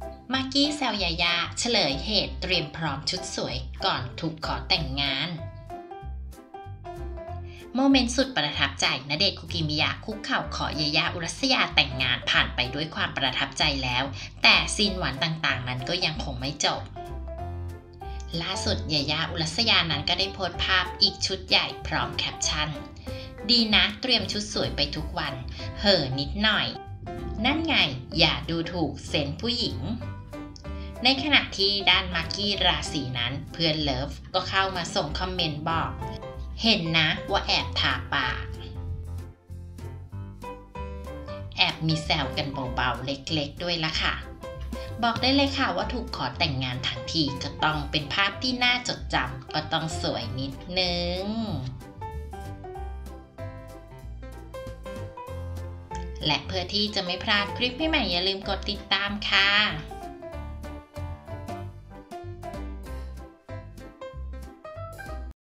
มากกี้แซวยายาเฉลยเหตุเตรียมพร้อมชุดสวยก่อนถูกขอแต่งงานโมเมนต์สุดประทับใจณเดชน์ คุกิมิยะคุกเข่าขอยายาอุรัสยาแต่งงานผ่านไปด้วยความประทับใจแล้วแต่ซีนหวานต่างๆนั้นก็ยังคงไม่จบล่าสุดยายาอุรัสยานั้นก็ได้โพสต์ภาพอีกชุดใหญ่พร้อมแคปชั่นดีนะเตรียมชุดสวยไปทุกวันเห่อนิดหน่อยนั่นไงอย่าดูถูกเซนส์ผู้หญิงในขณะที่ด้านมากกี้ราศีนั้นเพื่อนเลิฟก็เข้ามาส่งคอมเมนต์บอกเห็นนะว่าแอบทาปากแอบมีแซวกันเบาๆเล็กๆด้วยละค่ะบอกได้เลยค่ะว่าถูกขอแต่งงานทั้งทีก็ต้องเป็นภาพที่น่าจดจำก็ต้องสวยนิดนึงและเพื่อที่จะไม่พลาดคลิปใหม่ๆอย่าลืมกดติดตามค่ะ